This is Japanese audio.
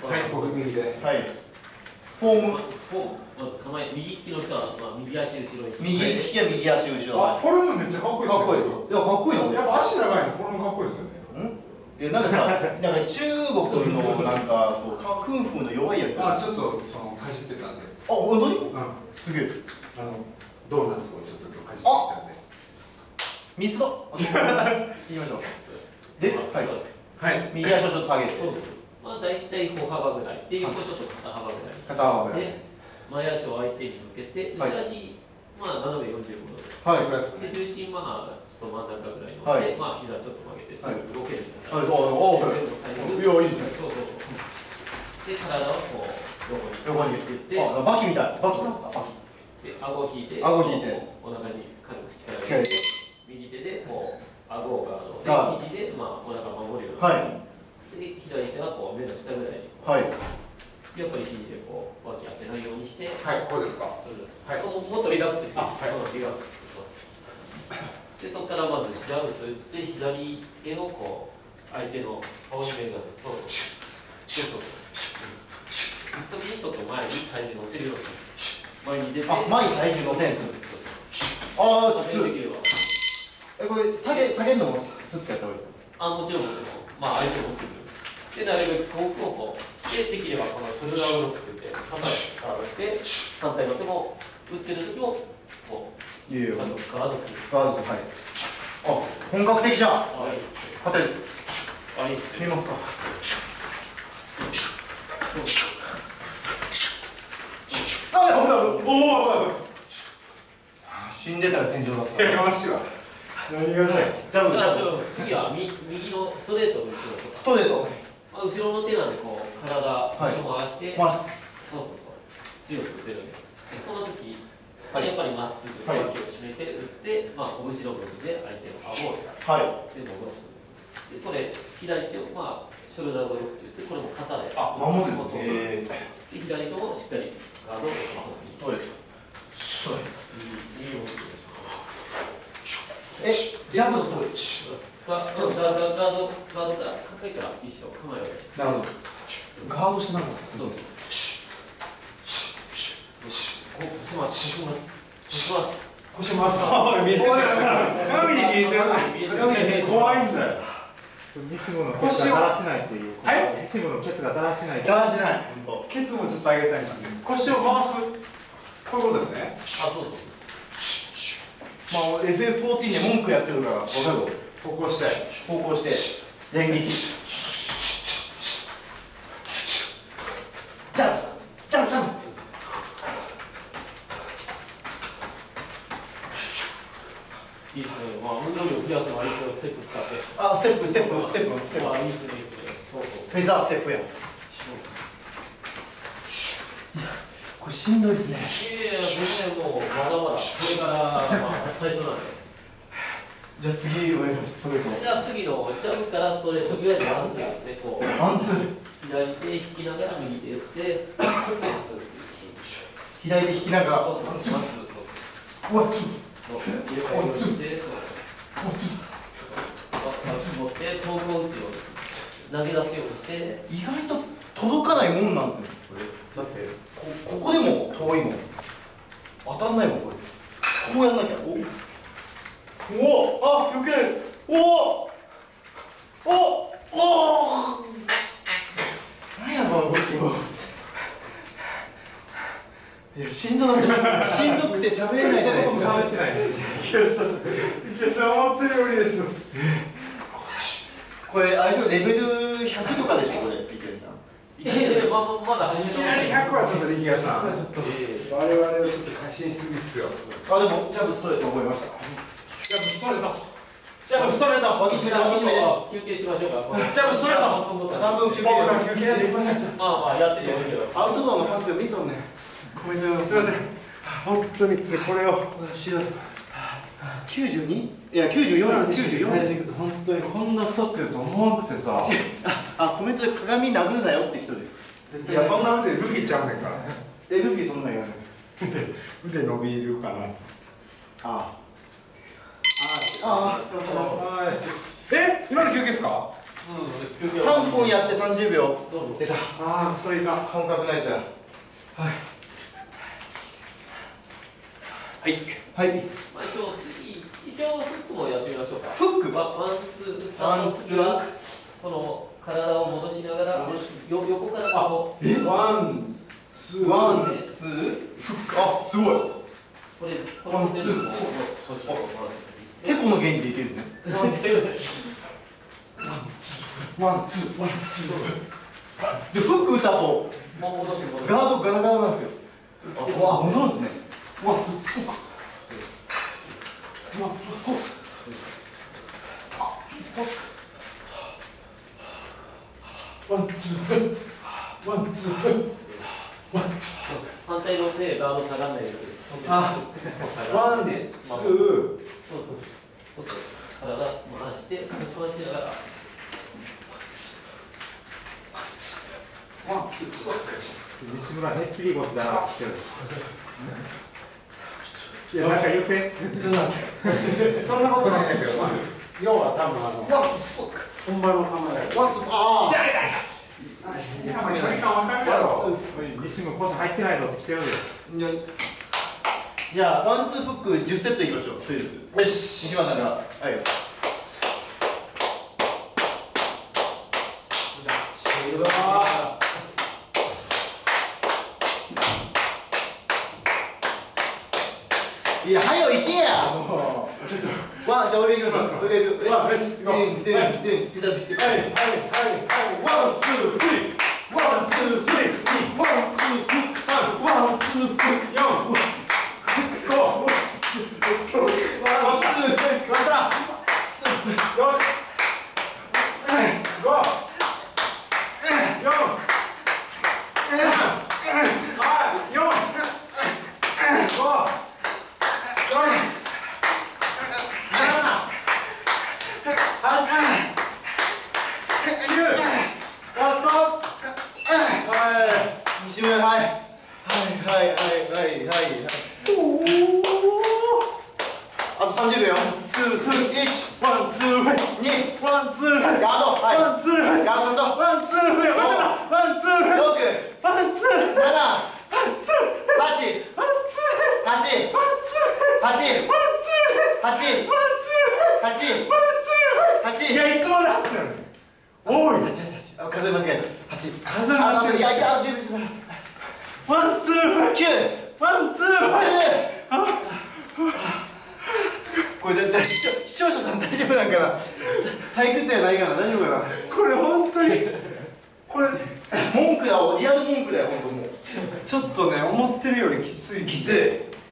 はい、僕右で。 はい。フォーム。 まず構え、右利きの人は右足後ろに。 右利きは右足後ろ。 あ、フォルムめっちゃかっこいいですね。 かっこいいです。いや、かっこいいの。 やっぱ足長いのフォルムかっこいいですよね。 なんかさ、なんか中国のなんかそうカンフーの弱いやつ。 あ、ちょっとそのかじってたんで。 あ、本当に？ うん。 すげえ。 ドーナツをちょっとかじってたんで。 水だ。言いましょう。で、はい。 はい。 右足をちょっと下げて。 まあ大体歩幅ぐらい。で、横ちょっと肩幅ぐらい。 肩幅ぐらい。 で、前足を相手に向けて、後ろ足、まあ斜め45度。 はい。 で、重心まあちょっと真ん中ぐらいので、まあ膝ちょっと曲げて、すぐ動けるみたいな。 はい。いや、いいですね。 そうそうそう。で、体をこう横に言って、 バキみたい。バキだった。バキ。で、顎を引いて、お腹に軽く力を入れて、右手でこう顎をガードで、右でまあお腹を守るような。はい。で、左手はこう目の下ぐらいに。はい。やっぱり肘でこう脇当てないようにして。 はい、こうですか。 はい。もっとリラックスしていいですか。リラックス。で、そこからまずジャブと打って左手をこう相手の顔に目がそうそう。時にちょっと前に体重乗せるように。前に出て。 前に体重乗せる。ああ、これ下げるのもスッとやった方がいいですか？ もちろん。まあ相手を持ってくる。で、なるべく遠くをこう、できればこのショルダーブロックって言って、肩から打って、反対の手も打ってる時も、こう、ガードする。 ガードする。はい。あ、本格的じゃん。勝てる。 あ、いいっす。 見ますか。死んでたら戦場だった。 やかましいわ。何がない。 ジャブ。 次は右のストレートを打ちましょう。 ストレート。 後ろの手なんでこう体後ろ回して、そうそう強く打てるんで、この時やっぱりまっすぐ脇を締めて打って、まあ拳の部分で相手の顎をで戻す。でこれ左手をまあショルダーブロックといってこれも肩で守る。 で左手もしっかりガードを落とす。 そうです。 右をジャブストレッチ。 ガードから高いから一緒構えをし。 なるほど。ガードしてなんか。 そうそう。腰回す。 腰回す。見えてる。鏡に見えてる。怖いんだよ。 西村のケツがだらしないっていう。はい。西村のケツがだらしない。 だらしない。 ケツもちょっと上げたいですね。腰を回す。こういうことですね。 そうそう。 まあ FF14 で文句やってるから分かる。 方向して連撃。ジャンプ。 いいですね。まあ運動量増やすのはいいですよ。ステップ使って。 あ、ステップ。 いいですね。そうそう。 フェザーステップや。これしんどいですね。 いや全然もうまだまだこれからまあ最初なんで。 じゃあ次お願いします。 じゃあ次のジャブからストレート、いわゆるワンツーですね。こうワンツー。 左手引きながら右手打って、 左手引きながら。 ワンツー。 ワンツー。 入れ替えをして、持って遠くを打つように投げ出すようにして。 意外と届かないもんなんですよ。だってここでも遠いもん。当たんないもんこれ。こうやんなきゃ。あ、よける。何やこの動き。いやしんどくて喋れないじゃないですか。 喋ってないです。池さん思ってるよりです。 これ相性レベル100とかでしょこれ池さん。 まだいきなり100はちょっと力也さん。我々はちょっと過信すぎですよ。 あ、でもジャブストレート覚えました。 ジャブストレート。 脇締めで。 休憩しましょうか。 ジャブストレート。 3分休憩。 休憩でいっぱいになっちゃう。 まあやっててもいいけど。 アウトドアのパンツを見とんねん。コメントすいません。本当にきつい。これを。 92？いや94。 本当にこんな太ってると思わなくてさ。 コメントで鏡殴るなよって人で。 いやそんな腕ルビーちゃうねんから。 ルビーそんなん言わない。 腕伸びるかなと。今の休憩ですか？ 3分やって30秒出た。 ああそれいかん。 本格のやつや。はいはい。 まあ、一応フックもやってみましょうか。 フックワンツーの次はこの体を戻しながら横からこうワンツーワンツーフック。あ、すごい。 これの出るのを腰を回す。 結構の原理でいけるね。ワンツーワンツー。でフック打った後ガードガラガラなんですよ。あ、戻るんですね。ワンツーフック。ワンツーフック。 ワンツーワンツーワンツー。 反対の手ガード下がらないように。 あ、ワンでツー。 そう体回して腰回しながら。 ワンツー。 西村ヘッピリゴスだなっていや、なんか言うて。 ちょっと待って。そんなことないんだけど、まあ、要は多分ワンツーフック。 本場の構え。 ワンツー。ああ。 いや、まあ、距離感わかるやろ。 西村腰入ってないぞって来てるで。 じゃあワンツーフック10セットいきましょう。とりあえず。 よし。 西村さんが。はい。 うわいや、はよ行けや。ワン、じゃあ上行きます。上行く。 ワン、よし、行こう。 ワン、ツー、スリー。ワン、ツー、スリー。ワン、ツー、ワン、ツー、4、5、ワン、ツー、 来ました。4、5、4、 西村、はい。はい、はい、はい、はい、はい。あと30秒。1、 ワン、ツー、 2、 ワン、ツー、 ガード。はい。 ワン、ツー、 ガードさんと。 ワン、ツー、ワン、ツー、 6、 ワン、ツー、 7、8、 いや、いつまで8なんですか。おい。 数え間違えた。8。 数え間違えた。 いや、いや、10秒。 ワン、ツー、 9、 ワン、ツー、 これ絶対視聴者さん大丈夫なんかな。退屈やないかな。大丈夫かな。 これ本当にこれ文句だよ、リアル文句だよ、本当もう。 ちょっとね思ってるよりきつい。 きつい。